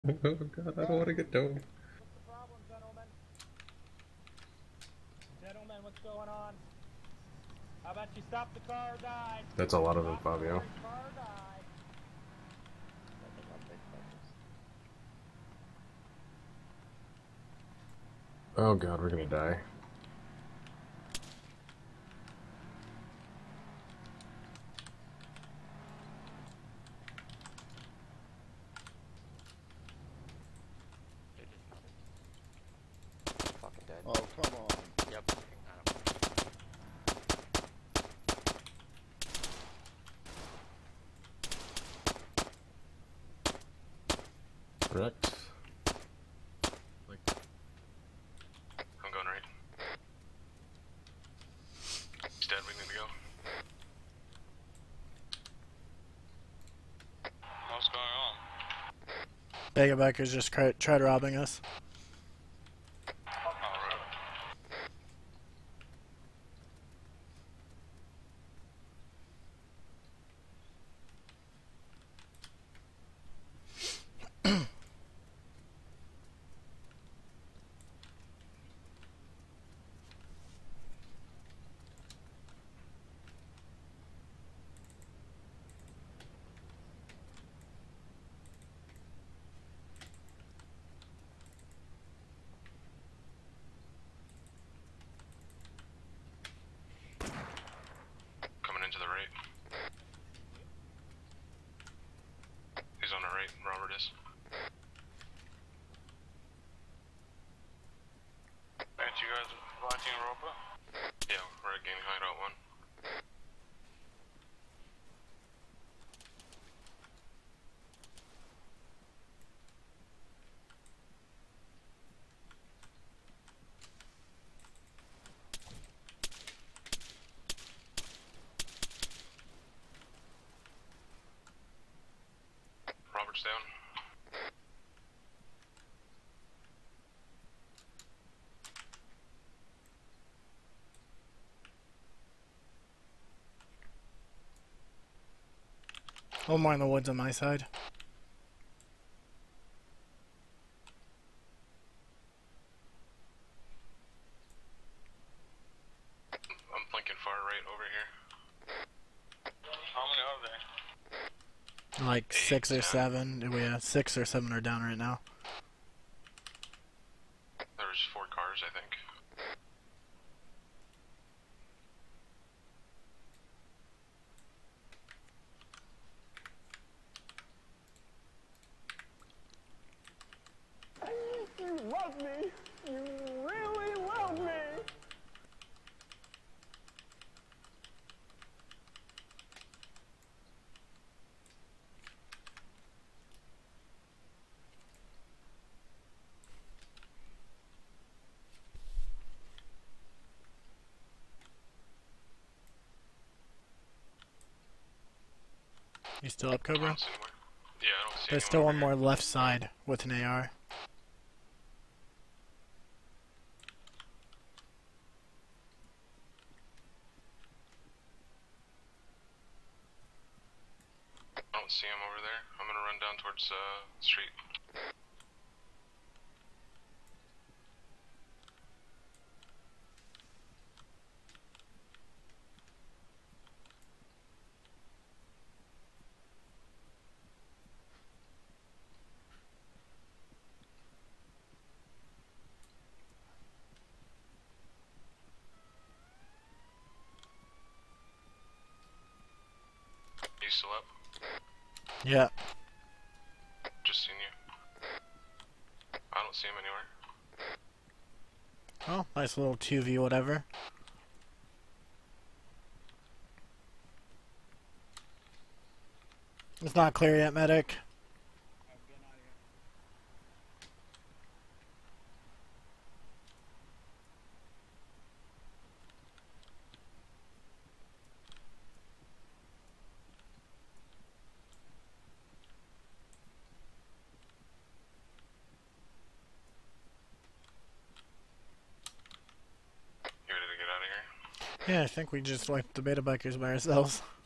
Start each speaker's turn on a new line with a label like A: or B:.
A: Oh god, I don't want to get domed.
B: What's the problem, gentlemen? Gentlemen, what's going on? How about you stop the car or die?
A: That's a lot of them,
B: Stop the
A: Fabio.
B: car or die. Nothing on big focus.
A: Oh god, we're gonna die.
C: They're just fucking dead.
D: Oh, come on.
C: Yep.
A: Correct.
E: I'm going right. He's dead, we need to go. What's going on?
F: Bagabikers just tried robbing us.
E: Alright. Coming into the right. He's on the right, Robert is. Aren't you guys watching Europa? Yeah, we're at gaining hideout 1. Robert's down.
F: Oh, more in the woods on my side.
E: I'm flanking far right over here. How many are there?
F: Like 6 or 7. We 6 or 7 are down right now.
E: There's 4 cars, I think.
B: You love me. You really love me.
F: You still up,
E: I
F: Cobra?
E: don't see anywhere. Yeah, I don't see
F: There's
E: anyone
F: still
E: over
F: one
E: here.
F: more left side with an AR.
E: I don't see him over there. I'm gonna run down towards street. You still up?
F: Yeah.
E: Just seen you. I don't see him anywhere.
F: Oh, nice little 2v whatever. It's not clear yet, medic.
E: You ready to get out of here?
F: Yeah, I think we just wiped the beta bikers by ourselves.